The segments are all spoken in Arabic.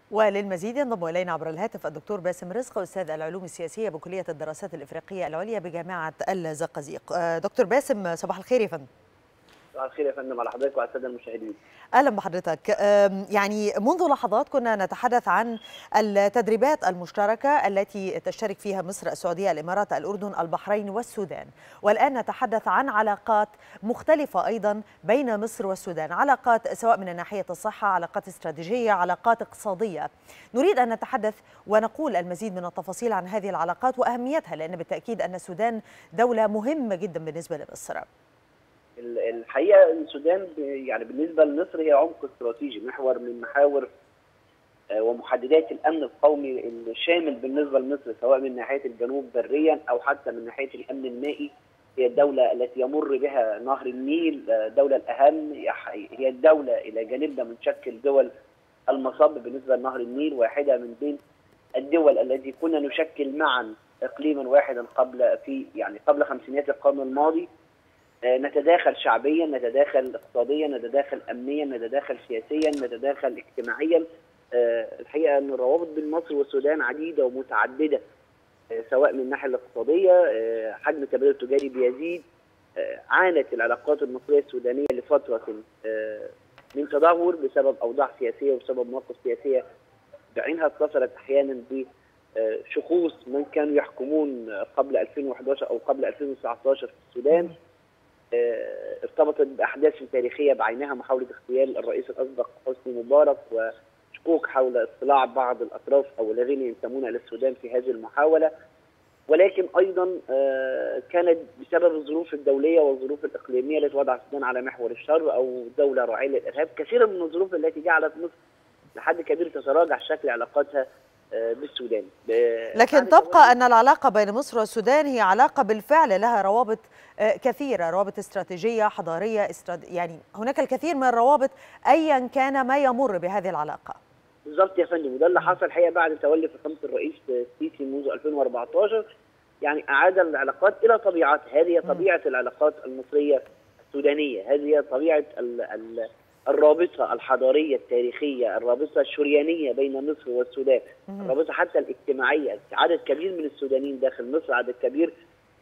وللمزيد ينضم إلينا عبر الهاتف الدكتور باسم رزق أستاذ العلوم السياسية بكلية الدراسات الإفريقية العليا بجامعة الزقازيق. دكتور باسم، صباح الخير يا فندم. صباح الخير يا فندم على حضرتك وعلى الساده المشاهدين. أهلا بحضرتك. يعني منذ لحظات كنا نتحدث عن التدريبات المشتركة التي تشترك فيها مصر، السعودية، الإمارات، الأردن، البحرين والسودان، والآن نتحدث عن علاقات مختلفة أيضا بين مصر والسودان، علاقات سواء من ناحية الصحة، علاقات استراتيجية، علاقات اقتصادية. نريد أن نتحدث ونقول المزيد من التفاصيل عن هذه العلاقات وأهميتها، لأن بالتأكيد أن السودان دولة مهمة جدا بالنسبة لمصر. الحقيقه السودان يعني بالنسبه لمصر هي عمق استراتيجي، محور من محاور ومحددات الامن القومي الشامل بالنسبه لمصر، سواء من ناحيه الجنوب بريا او حتى من ناحيه الامن المائي. هي الدوله التي يمر بها نهر النيل، الدوله الاهم، هي الدوله الى جانبنا من شكل دول المصب بالنسبه لنهر النيل، واحده من بين الدول التي كنا نشكل معا اقليما واحدا قبل خمسينيات القرن الماضي. نتداخل شعبيا، نتداخل اقتصاديا، نتداخل امنيا، نتداخل سياسيا، نتداخل اجتماعيا. الحقيقه ان الروابط بين مصر والسودان عديده ومتعدده، سواء من الناحيه الاقتصاديه، حجم التبادل التجاري بيزيد. عانت العلاقات المصريه السودانيه لفتره من تدهور بسبب اوضاع سياسيه وبسبب مواقف سياسيه بعينها اتصلت احيانا بشخوص من كانوا يحكمون قبل 2011 او قبل 2019 في السودان. ارتبطت باحداث تاريخيه بعينها، محاوله اغتيال الرئيس الاسبق حسني مبارك، وشكوك حول اطلاع بعض الاطراف او الذين ينتمون الى السودان في هذه المحاوله. ولكن ايضا كانت بسبب الظروف الدوليه والظروف الاقليميه التي وضع السودان على محور الشر او دوله راعيه للارهاب، كثيرا من الظروف التي جعلت مصر لحد كبير تتراجع شكل علاقاتها بالسودان. لكن تبقى أن العلاقة بين مصر والسودان هي علاقة بالفعل لها روابط كثيرة، روابط استراتيجية، حضارية، يعني هناك الكثير من الروابط أيا كان ما يمر بهذه العلاقة. بالضبط يا فندم، وده اللي حصل الحقيقة بعد تولي فخامة الرئيس السيسي منذ 2014. يعني أعاد العلاقات إلى طبيعتها. هذه طبيعة العلاقات المصرية السودانية، هذه طبيعة الرابطة الحضارية التاريخية، الرابطة الشريانية بين مصر والسودان، الرابطة حتى الاجتماعية. عدد كبير من السودانيين داخل مصر، عدد كبير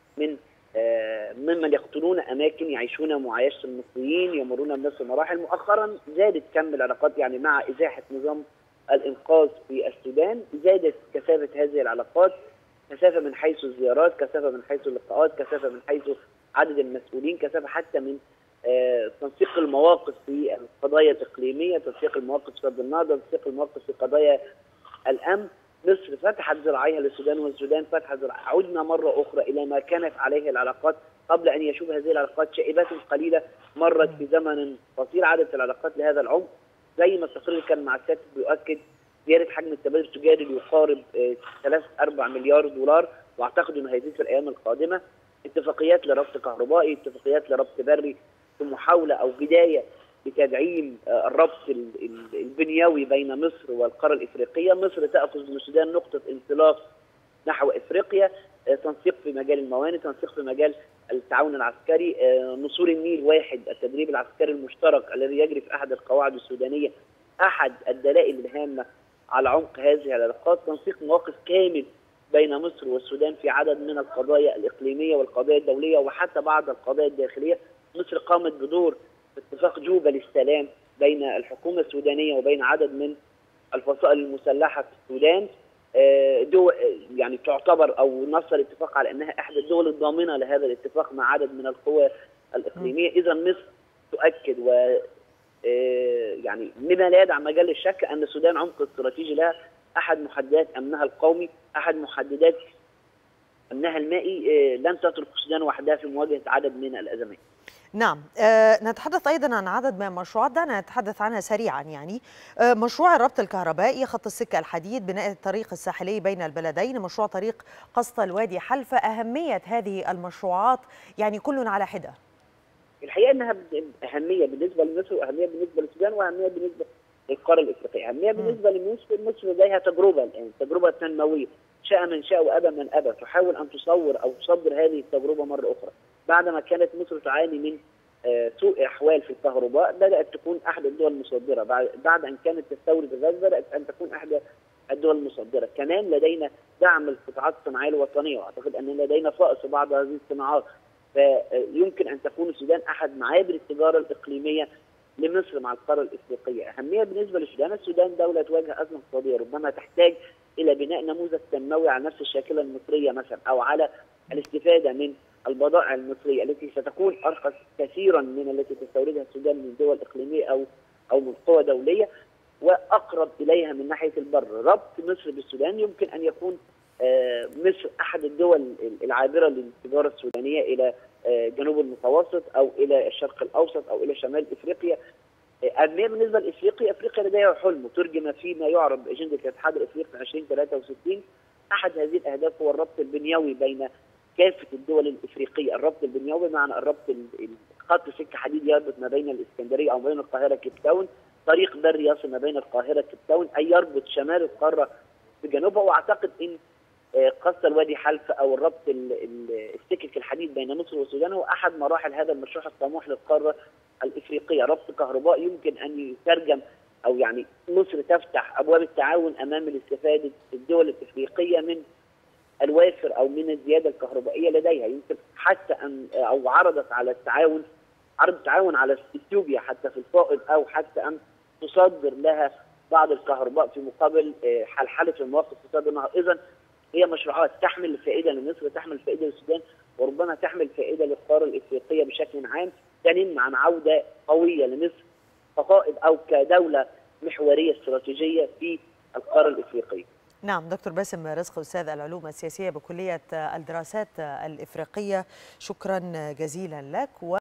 ممن يقطنون أماكن يعيشون معايشة المصريين، يمرون بنفس المراحل. مؤخرا زادت كم العلاقات، يعني مع إزاحة نظام الإنقاذ في السودان زادت كثافة هذه العلاقات، كثافة من حيث الزيارات، كثافة من حيث اللقاءات، كثافة من حيث عدد المسؤولين، كثافة حتى من تنسيق المواقف في القضايا الإقليمية، تنسيق المواقف في سد النهضة، تنسيق المواقف في قضايا الأمن. مصر فتحت ذراعيها للسودان والسودان فتحت ذراعيها. عدنا مرة أخرى إلى ما كانت عليه العلاقات قبل أن يشوب هذه العلاقات شائبات قليلة مرت في زمن قصير. عادت العلاقات لهذا العمق، زي ما التقرير كان مع السادس بيؤكد زيادة حجم التبادل التجاري ليقارب 3-4 مليار دولار، واعتقد انه هيزيد في الايام القادمه. اتفاقيات لربط كهربائي، اتفاقيات لربط بري، في محاوله او بدايه لتدعيم الربط البنيوي بين مصر والقاره الافريقيه. مصر تاخذ من السودان نقطه انطلاق نحو افريقيا، تنسيق في مجال الموانئ، تنسيق في مجال التعاون العسكري، نسور النيل واحد، التدريب العسكري المشترك الذي يجري في احد القواعد السودانيه، احد الدلائل الهامه على عمق هذه العلاقات. تنسيق مواقف كامل بين مصر والسودان في عدد من القضايا الإقليمية والقضايا الدولية وحتى بعض القضايا الداخلية. مصر قامت بدور اتفاق جوبا للسلام بين الحكومة السودانية وبين عدد من الفصائل المسلحة في السودان. يعني تعتبر أو نص الاتفاق على أنها إحدى الدول الضامنة لهذا الاتفاق مع عدد من القوى الإقليمية. إذا مصر تؤكد يعني مما لا يدع مجال للشك أن السودان عمق استراتيجي لها، أحد محددات أمنها القومي، أحد محددات أمنها المائي. لن تترك السودان وحدها في مواجهة عدد من الأزمات. نعم. نتحدث أيضا عن عدد من المشروعات، دعنا نتحدث عنها سريعا. يعني مشروع الربط الكهربائي، خط السكة الحديد، بناء الطريق الساحلي بين البلدين، مشروع طريق قسطة الوادي حلفة. أهمية هذه المشروعات يعني كل على حدة. الحقيقة أنها أهمية بالنسبة لمصر، وأهمية بالنسبة للسودان، وأهمية بالنسبة للقارة الإفريقية. أهمية بالنسبة لمصر، مصر لديها تجربة الآن، تجربة تنموية، شاء من شاء وأبى من أبى، تحاول أن تصور أو تصدر هذه التجربة مرة أخرى. بعدما كانت مصر تعاني من سوء احوال في الكهرباء، بدات تكون احد الدول المصدره. بعد ان كانت تستورد الغاز بدات ان تكون احد الدول المصدره. كمان لدينا دعم القطاعات الصناعيه الوطنيه، واعتقد ان لدينا فائض في بعض هذه الصناعات. فيمكن ان تكون السودان احد معابر التجاره الاقليميه لمصر مع القاره الافريقيه. اهميه بالنسبه للسودان، السودان دوله تواجه ازمه اقتصاديه ربما تحتاج الى بناء نموذج تنموي على نفس الشاكله المصريه مثلا، او على الاستفاده من البضائع المصريه التي ستكون ارخص كثيرا من التي تستوردها السودان من دول اقليميه او من قوى دوليه، واقرب اليها من ناحيه البر. ربط مصر بالسودان يمكن ان يكون مصر احد الدول العابره للتجاره السودانيه الى جنوب المتوسط او الى الشرق الاوسط او الى شمال افريقيا. أهمية بالنسبة لإفريقيا، أفريقيا لديها حلم ترجم فيما يعرف بأجندة الاتحاد الإفريقي 2063. أحد هذه الأهداف هو الربط البنيوي بين كافة الدول الإفريقية. الربط البنيوي معنى الربط خط سكة حديد يربط ما بين الإسكندرية أو ما بين القاهرة كيب تاون، طريق بري يصل ما بين القاهرة كيب تاون، أي يربط شمال القارة بجنوبها. وأعتقد إن قص الوادي حلف او الربط السكك الحديد بين مصر والسودان هو احد مراحل هذا المشروع الطموح للقاره الافريقيه. ربط كهرباء يمكن ان يترجم او يعني مصر تفتح ابواب التعاون امام الاستفاده الدول الافريقيه من الوافر او من الزياده الكهربائيه لديها. يمكن حتى ان او عرضت على التعاون، عرض تعاون على اثيوبيا حتى في الفائض، او حتى ان تصدر لها بعض الكهرباء في مقابل حلحله المواقف تصدر معها. اذا هي مشروعات تحمل الفائده لمصر، تحمل الفائده للسودان، وربما تحمل فائده للقاره الافريقيه بشكل عام، تنم عن عوده قويه لمصر كقائد او كدوله محوريه استراتيجيه في القاره الافريقيه. نعم دكتور باسم رزق، أستاذ العلوم السياسية بكلية الدراسات الإفريقية، شكرا جزيلا لك.